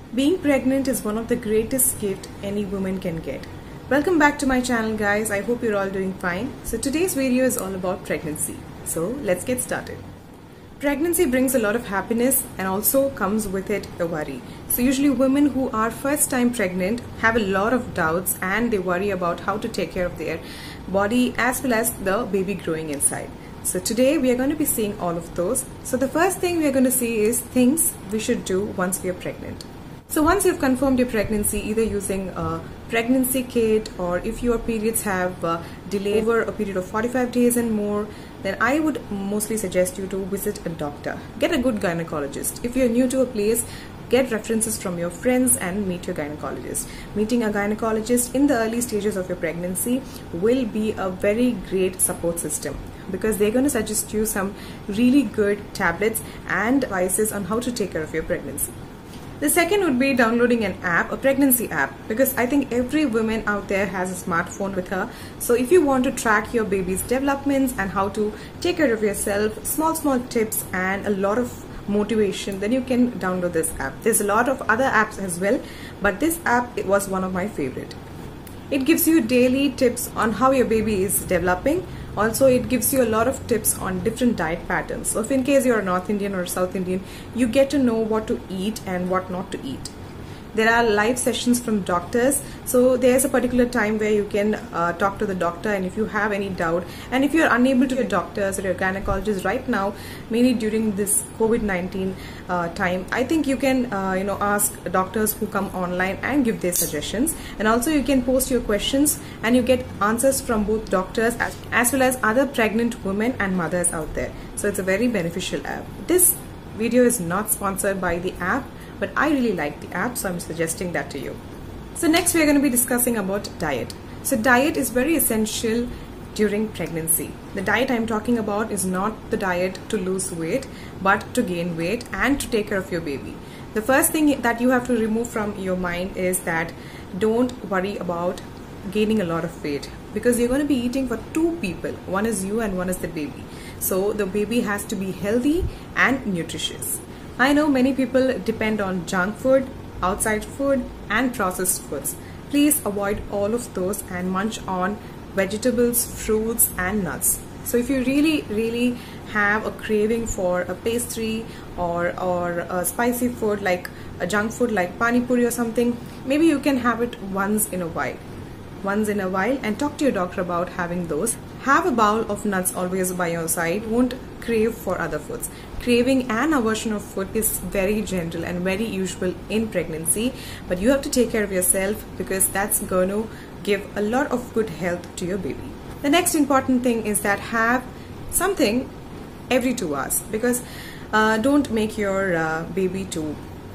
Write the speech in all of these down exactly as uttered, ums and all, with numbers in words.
Being pregnant is one of the greatest gifts any woman can get. Welcome back to my channel, guys. I hope you're all doing fine. So today's video is all about pregnancy. So let's get started. Pregnancy brings a lot of happiness and also comes with it a worry. So usually women who are first time pregnant have a lot of doubts and they worry about how to take care of their body as well as the baby growing inside. So today we are going to be seeing all of those. So the first thing we are going to see is things we should do once we are pregnant. So once you've confirmed your pregnancy, either using a pregnancy kit or if your periods have uh, delayed over a period of forty-five days and more, then I would mostly suggest you to visit a doctor. Get a good gynecologist. If you're new to a place, get references from your friends and meet your gynecologist. Meeting a gynecologist in the early stages of your pregnancy will be a very great support system because they're going to suggest you some really good tablets and advices on how to take care of your pregnancy. The second would be downloading an app, a pregnancy app, because I think every woman out there has a smartphone with her. So if you want to track your baby's developments and how to take care of yourself, small, small tips and a lot of motivation, then you can download this app. There's a lot of other apps as well, but this app it was one of my favorite. It gives you daily tips on how your baby is developing. Also, it gives you a lot of tips on different diet patterns. So if in case you're a North Indian or South Indian, you get to know what to eat and what not to eat. There are live sessions from doctors, so there's a particular time where you can uh, talk to the doctor, and if you have any doubt and if you're unable to get doctors or your gynecologist right now, mainly during this COVID nineteen uh, time, I think you can uh, you know ask doctors who come online and give their suggestions, and also you can post your questions and you get answers from both doctors as, as well as other pregnant women and mothers out there. So it's a very beneficial app. This video is not sponsored by the app, but I really like the app, so I'm suggesting that to you. So next we are going to be discussing about diet. So diet is very essential during pregnancy. The diet I'm talking about is not the diet to lose weight, but to gain weight and to take care of your baby. The first thing that you have to remove from your mind is that don't worry about gaining a lot of weight, because you're going to be eating for two people. One is you and one is the baby. So the baby has to be healthy and nutritious. I know many people depend on junk food, outside food and processed foods. Please avoid all of those and munch on vegetables, fruits and nuts. So if you really really have a craving for a pastry or, or a spicy food like a junk food like pani puri or something, maybe you can have it once in a while. Once in a while and talk to your doctor about having those. Have a bowl of nuts always by your side. Won't crave for other foods. Craving and aversion of food is very general and very usual in pregnancy, but you have to take care of yourself because that's going to give a lot of good health to your baby. The next important thing is that have something every two hours, because uh, don't make your uh, baby to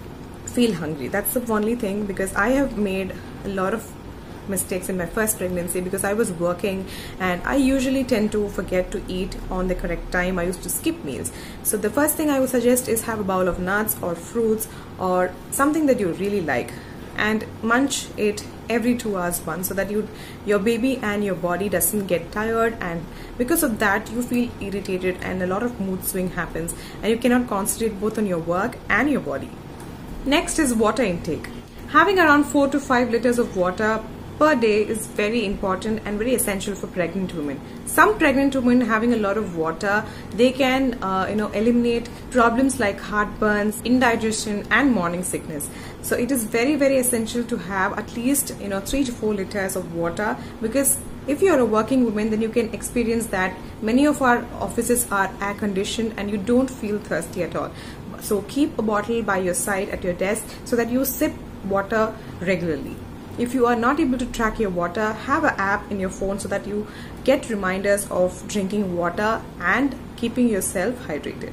feel hungry. That's the only thing, because I have made a lot of mistakes in my first pregnancy because I was working and I usually tend to forget to eat on the correct time. I used to skip meals. So the first thing I would suggest is have a bowl of nuts or fruits or something that you really like and munch it every two hours once, so that you your baby and your body doesn't get tired, and because of that you feel irritated and a lot of mood swing happens and you cannot concentrate both on your work and your body. Next is water intake. Having around four to five liters of water per day is very important and very essential for pregnant women. Some pregnant women having a lot of water, they can uh, you know eliminate problems like heartburns, indigestion and morning sickness. So it is very very essential to have at least you know three to four liters of water, because if you are a working woman, then you can experience that many of our offices are air conditioned and you don't feel thirsty at all. So keep a bottle by your side at your desk so that you sip water regularly. If you are not able to track your water, have an app in your phone so that you get reminders of drinking water and keeping yourself hydrated.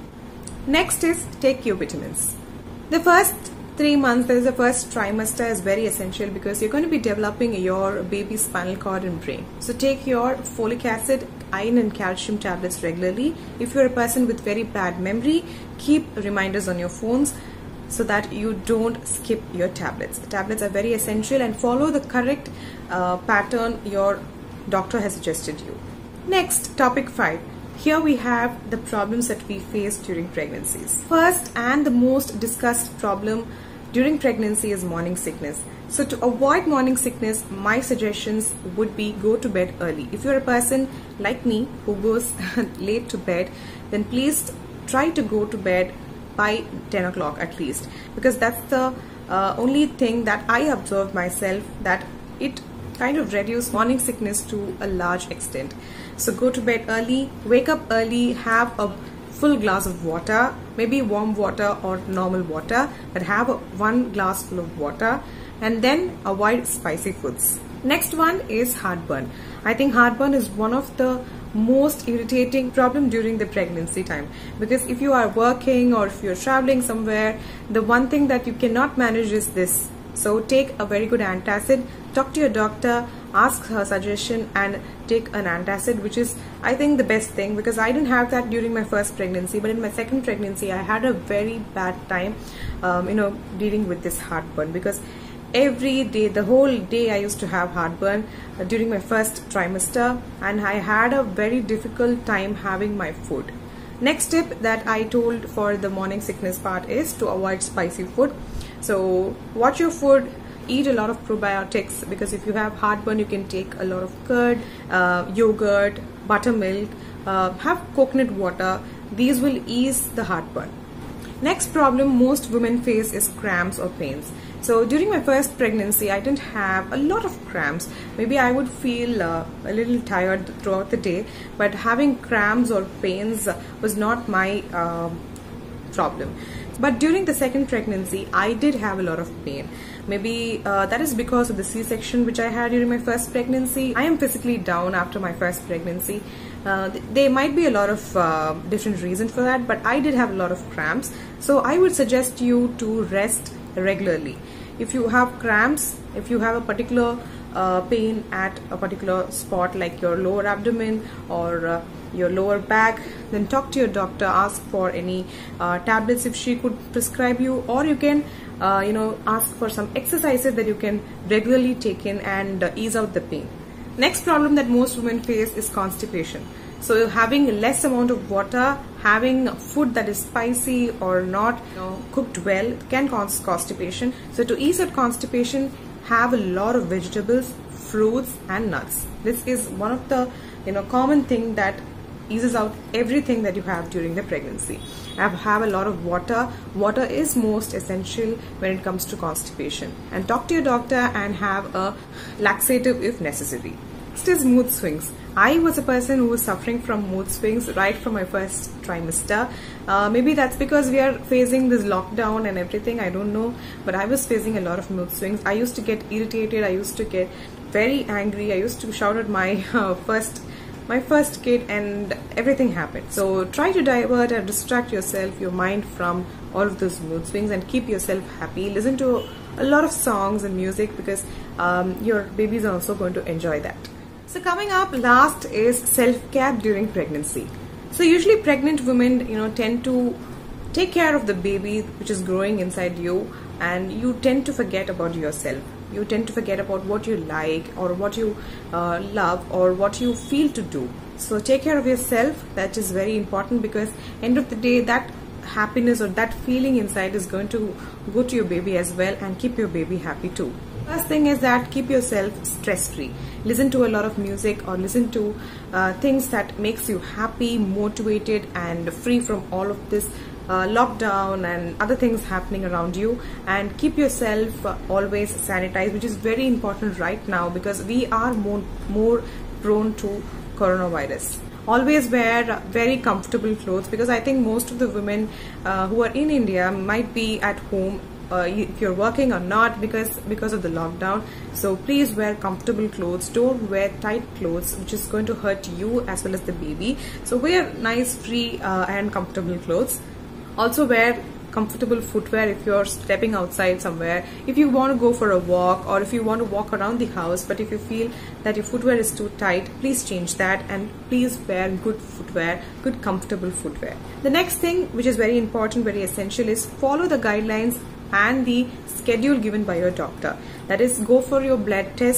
Next is take your vitamins. The first three months, that is the first trimester, is very essential because you're going to be developing your baby's spinal cord and brain. So take your folic acid, iron and calcium tablets regularly. If you're a person with very bad memory, keep reminders on your phones so that you don't skip your tablets. The tablets are very essential, and follow the correct uh, pattern your doctor has suggested you. Next, topic five. Here we have the problems that we face during pregnancies. First and the most discussed problem during pregnancy is morning sickness. So to avoid morning sickness, my suggestions would be go to bed early. If you're a person like me who goes late to bed, then please try to go to bed by ten o'clock at least, because that's the uh, only thing that I observed myself, that it kind of reduce morning sickness to a large extent. So go to bed early, wake up early, have a full glass of water, maybe warm water or normal water, but have a one glass full of water, and then avoid spicy foods. Next one is heartburn. I think heartburn is one of the most irritating problem during the pregnancy time, because if you are working or if you're traveling somewhere, the one thing that you cannot manage is this. So take a very good antacid, talk to your doctor, ask her suggestion and take an antacid, which is I think the best thing, because I didn't have that during my first pregnancy, but in my second pregnancy I had a very bad time um, you know dealing with this heartburn, because every day, the whole day I used to have heartburn uh, during my first trimester, and I had a very difficult time having my food. Next tip that I told for the morning sickness part is to avoid spicy food. So watch your food, eat a lot of probiotics, because if you have heartburn you can take a lot of curd, uh, yogurt, buttermilk, uh, have coconut water. These will ease the heartburn. Next problem most women face is cramps or pains. So during my first pregnancy I didn't have a lot of cramps. Maybe I would feel uh, a little tired throughout the day, but having cramps or pains was not my uh, problem. But during the second pregnancy I did have a lot of pain. Maybe uh, that is because of the C-section which I had during my first pregnancy. I am physically down after my first pregnancy. Uh, th there might be a lot of uh, different reasons for that, but I did have a lot of cramps. So I would suggest you to rest regularly. If you have cramps, if you have a particular uh, pain at a particular spot like your lower abdomen or uh, your lower back, then talk to your doctor, ask for any uh, tablets if she could prescribe you, or you can uh, you know ask for some exercises that you can regularly take in and uh, ease out the pain. Next problem that most women face is constipation. So having less amount of water, having food that is spicy or not you know, cooked well can cause constipation. So to ease out constipation, have a lot of vegetables, fruits and nuts. This is one of the you know common thing that eases out everything that you have during the pregnancy. Have, have a lot of water. Water is most essential when it comes to constipation. And talk to your doctor and have a laxative if necessary. Next is mood swings. I was a person who was suffering from mood swings right from my first trimester. Uh, maybe that's because we are facing this lockdown and everything, I don't know, but I was facing a lot of mood swings. I used to get irritated, I used to get very angry, I used to shout at my uh, first my first kid, and everything happened. So try to divert and distract yourself, your mind from all of those mood swings, and keep yourself happy. Listen to a lot of songs and music, because um, your babies are also going to enjoy that. So coming up last is self-care during pregnancy. So usually pregnant women you know tend to take care of the baby which is growing inside you, and you tend to forget about yourself. You tend to forget about what you like or what you uh, love or what you feel to do. So take care of yourself. That is very important, because end of the day that happiness or that feeling inside is going to go to your baby as well and keep your baby happy too. First thing is that keep yourself stress free. Listen to a lot of music or listen to uh, things that makes you happy, motivated and free from all of this Uh, lockdown and other things happening around you, and keep yourself uh, always sanitized, which is very important right now because we are more more prone to coronavirus. Always wear very comfortable clothes, because I think most of the women uh, who are in India might be at home uh, if you're working or not, because because of the lockdown. So please wear comfortable clothes. Don't wear tight clothes, which is going to hurt you as well as the baby. So wear nice, free uh, and comfortable clothes. Also wear comfortable footwear if you're stepping outside somewhere. If you want to go for a walk, or if you want to walk around the house, but if you feel that your footwear is too tight, please change that, and please wear good footwear, good comfortable footwear. The next thing, which is very important, very essential, is follow the guidelines and the schedule given by your doctor. That is, go for your blood test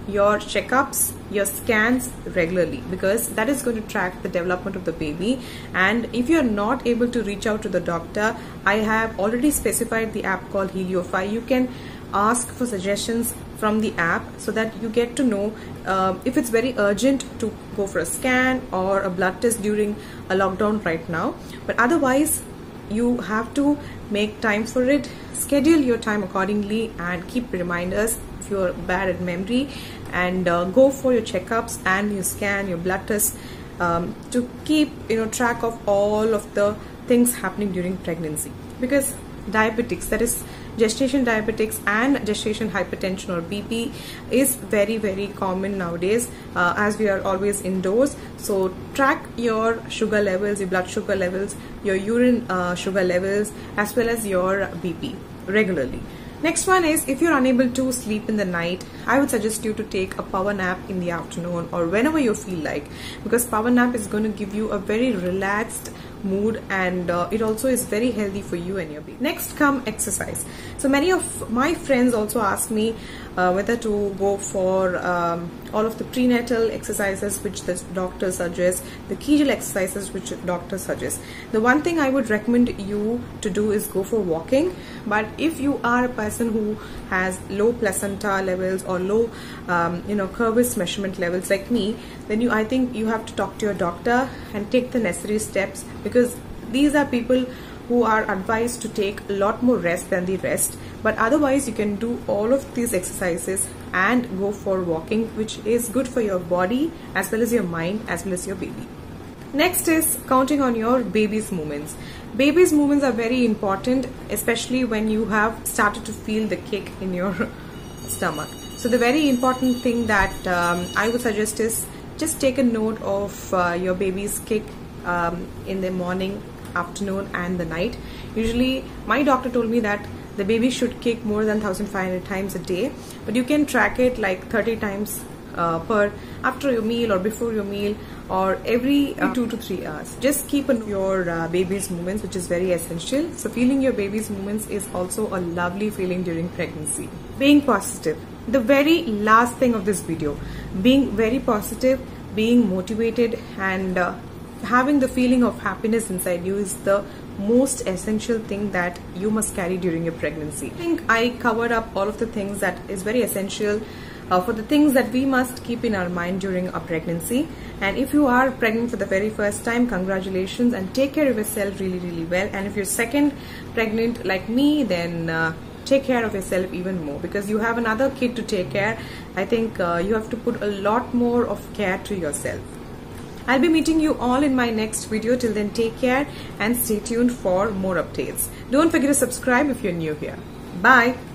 your checkups, your scans regularly, because that is going to track the development of the baby. And if you're not able to reach out to the doctor, I have already specified the app called Heliofy. You can ask for suggestions from the app so that you get to know uh, if it's very urgent to go for a scan or a blood test during a lockdown right now. But otherwise, you have to make time for it, schedule your time accordingly, and keep reminders if you're bad at memory, and uh, go for your checkups and your scan, your blood tests, um, to keep you know track of all of the things happening during pregnancy. Because diabetics, that is gestation diabetics and gestation hypertension or B P, is very very common nowadays, uh, as we are always indoors. So track your sugar levels, your blood sugar levels, your urine uh, sugar levels, as well as your B P regularly. Next one is, if you're unable to sleep in the night, I would suggest you to take a power nap in the afternoon or whenever you feel like, because power nap is going to give you a very relaxed mood, and uh, it also is very healthy for you and your baby. Next come exercise. So many of my friends also ask me uh, whether to go for um, all of the prenatal exercises which the doctor suggests, the Kegel exercises which the doctor suggests. The one thing I would recommend you to do is go for walking. But if you are a person who has low placenta levels or low um, you know Curvis measurement levels like me, then you I think you have to talk to your doctor and take the necessary steps, because these are people who are advised to take a lot more rest than the rest. But otherwise, you can do all of these exercises and go for walking, which is good for your body as well as your mind as well as your baby. Next is counting on your baby's movements. Baby's movements are very important, especially when you have started to feel the kick in your stomach. So the very important thing that um, I would suggest is just take a note of uh, your baby's kick um, in the morning, afternoon and the night. Usually my doctor told me that the baby should kick more than one thousand five hundred times a day, but you can track it like thirty times uh, per after your meal or before your meal, or every uh, two to three hours. Just keep on your uh, baby's movements, which is very essential. So feeling your baby's movements is also a lovely feeling during pregnancy. Being positive, the very last thing of this video, being very positive, being motivated, and uh, having the feeling of happiness inside you is the most essential thing that you must carry during your pregnancy. I think I covered up all of the things that is very essential uh, for the things that we must keep in our mind during our pregnancy. And if you are pregnant for the very first time, congratulations, and take care of yourself really really well. And if you're second pregnant like me, then uh, take care of yourself even more, because you have another kid to take care. I think uh, you have to put a lot more of care to yourself. I'll be meeting you all in my next video. Till then, take care and stay tuned for more updates. Don't forget to subscribe if you're new here. Bye.